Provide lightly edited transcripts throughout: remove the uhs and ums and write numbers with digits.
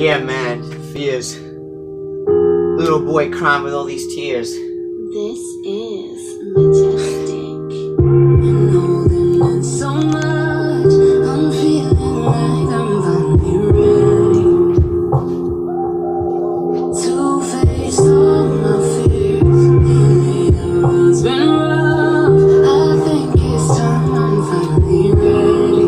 Yeah, man, fears. Little boy crying with all these tears. This is majestic. I'm holding on so much. I'm feeling like I'm finally ready to face all my fears. Lately the road's been rough. I think it's time I'm finally ready.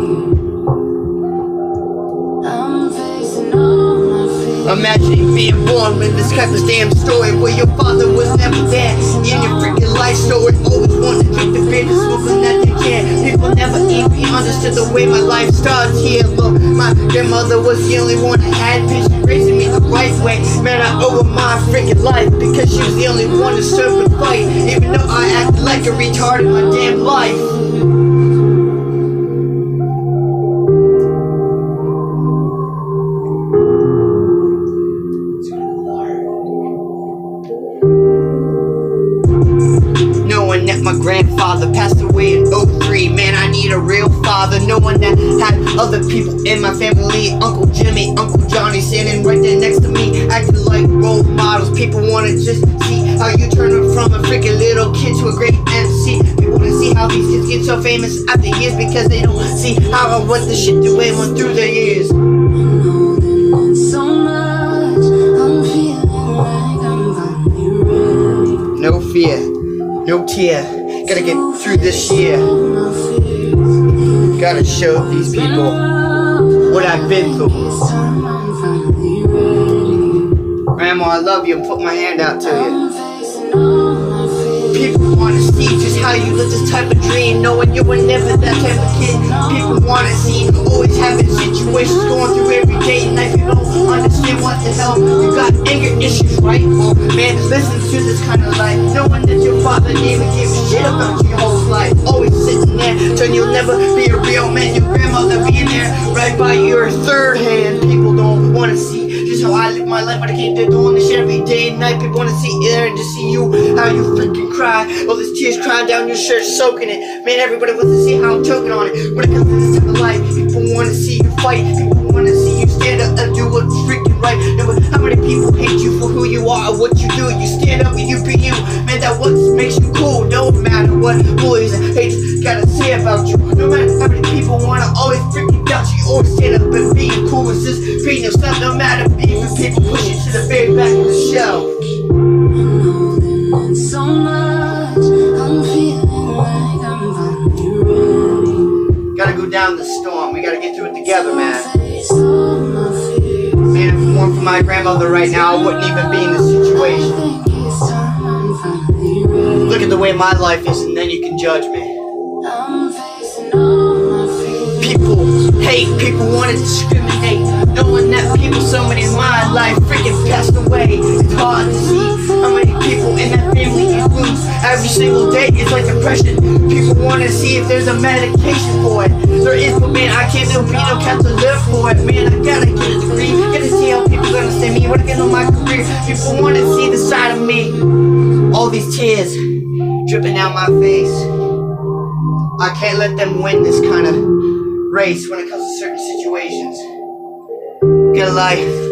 I'm facing all my fears. Imagining being born with this type of damn story where your father was never there in your freaking life story. Always wanted to drink the beer and smoking that they can. People never even understood the way my life starts here. Look, my grandmother was the only one that had patience raising me the right way. Man, I owe her my freaking life because she was the only one to serve and fight. Even though I acted like a retard in my damn life. Knowing that my grandfather passed away in '03, man, I need a real father. Knowing that had other people in my family, Uncle Jimmy, Uncle Johnny, standing right there next to me, acting like role models. People wanna just see how you turn from a freaking little kid to a great MC. People wanna see how these kids get so famous after years because they don't see how I went the shit the way I went through the years. I'm holding on so much. I'm feeling like I'm finally ready. No fear, no tear, gotta get through this year. Gotta show these people what I've been through. Grandma, I love you and put my hand out to you. People wanna see just how you live this type of dream, knowing you were never that type of kid. People wanna see always having situations going through every day and night. You don't understand what the hell you got anger issues, right? Oh man, listen to this kind of life, knowing that your father never gave a shit about your whole life. Always sitting there, telling you'll never be a real man. Your grandmother being there right by your third hand. People don't wanna see just how I live my life, but I can't do doing this shit every day and night. People wanna see there and just see you, how you freaking cry. All these tears crying down your shirt, soaking it. Man, everybody wants to see how I'm choking on it. When it comes to this type of life, people wanna see you fight. People wanna see you stand up and do what's freaking right. No matter how many people hate you for who you are or what you do, you stand up and you be you. Man, that what makes you cool. No matter what bullies and haters gotta say about you. No matter how many people wanna always freaking doubt you, always stand up and being cool. It's just being yourself. No matter being with people push you to the very back of the shelf. I'm holding on so much. I'm feeling like I'm finally ready. Gotta go down the storm. We gotta get through it together, man. Face all my fears. Man, if it weren't for my grandmother right now, I wouldn't even be in this situation. I think it's time I'm finally ready. Look at the way my life is, and then you can judge me. I'm facing all my fears. People hate, people want to discriminate, knowing that people, so many in my life freaking passed away. It's hard to see how many people in that family you lose every single day. It's like depression. People want to see if there's a medication for it. There is, but man, I can't do no count to live for it. Man, I gotta get a degree, gotta see how people gonna see me, what I get on my career. People want to see the side of me. All these tears dripping down my face. I can't let them win this kind of race when it comes to certain situations. Get a life.